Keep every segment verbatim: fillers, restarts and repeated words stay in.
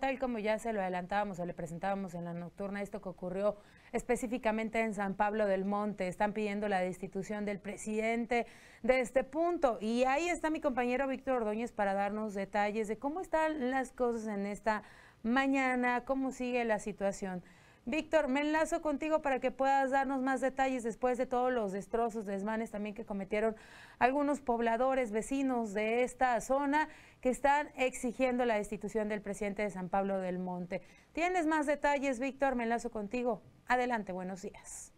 tal como ya se lo adelantábamos o le presentábamos en la nocturna, esto que ocurrió específicamente en San Pablo del Monte. Están pidiendo la destitución del presidente de este punto. Y ahí está mi compañero Víctor Ordóñez para darnos detalles de cómo están las cosas en esta mañana, cómo sigue la situación. Víctor, me enlazo contigo para que puedas darnos más detalles después de todos los destrozos, desmanes también que cometieron algunos pobladores, vecinos de esta zona que están exigiendo la destitución del presidente de San Pablo del Monte. ¿Tienes más detalles, Víctor? Me enlazo contigo. Adelante, buenos días.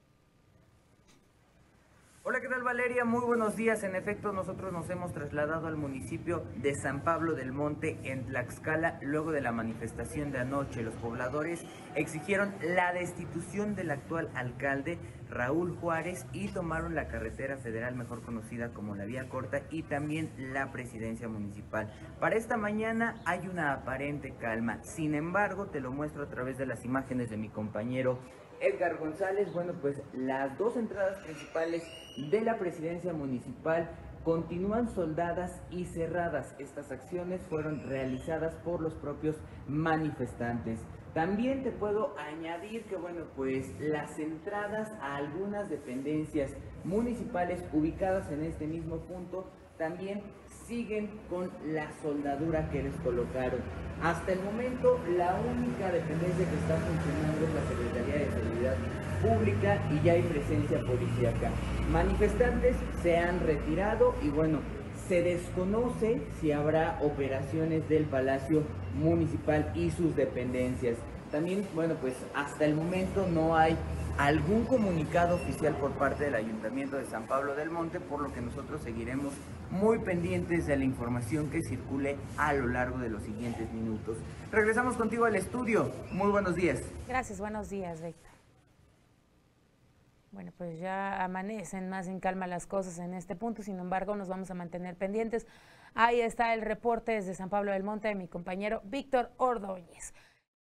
Hola, ¿qué tal, Valeria? Muy buenos días. En efecto, nosotros nos hemos trasladado al municipio de San Pablo del Monte, en Tlaxcala, luego de la manifestación de anoche. Los pobladores exigieron la destitución del actual alcalde, Raúl Juárez, y tomaron la carretera federal, mejor conocida como la Vía Corta, y también la presidencia municipal. Para esta mañana hay una aparente calma. Sin embargo, te lo muestro a través de las imágenes de mi compañero Edgar González. Bueno, pues las dos entradas principales de la presidencia municipal continúan soldadas y cerradas. Estas acciones fueron realizadas por los propios manifestantes. También te puedo añadir que, bueno, pues las entradas a algunas dependencias municipales ubicadas en este mismo punto también siguen con la soldadura que les colocaron. Hasta el momento, la única dependencia que está funcionando es la Secretaría de Seguridad Pública y ya hay presencia policíaca. Manifestantes se han retirado y, bueno, se desconoce si habrá operaciones del Palacio Municipal y sus dependencias. También, bueno, pues hasta el momento no hay algún comunicado oficial por parte del Ayuntamiento de San Pablo del Monte, por lo que nosotros seguiremos muy pendientes de la información que circule a lo largo de los siguientes minutos. Regresamos contigo al estudio. Muy buenos días. Gracias, buenos días, Víctor. Bueno, pues ya amanecen más en calma las cosas en este punto, sin embargo nos vamos a mantener pendientes. Ahí está el reporte desde San Pablo del Monte de mi compañero Víctor Ordóñez.